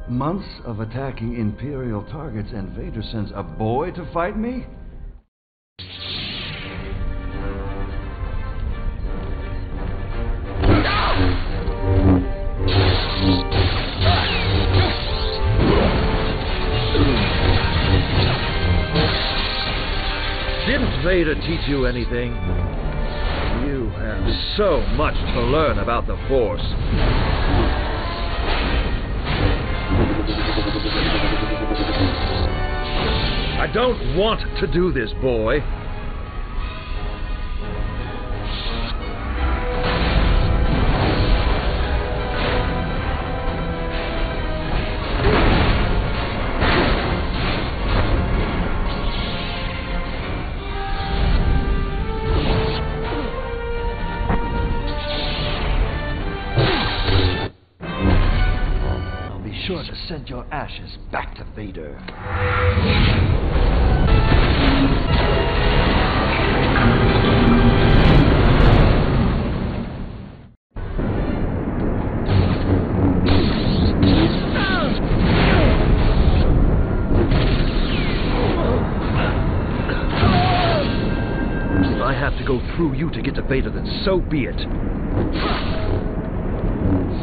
Months of attacking Imperial targets and Vader sends a boy to fight me? Didn't Vader teach you anything? You have so much to learn about the Force. I don't want to do this, boy. Sure to send your ashes back to Vader. If I have to go through you to get to Vader, then so be it.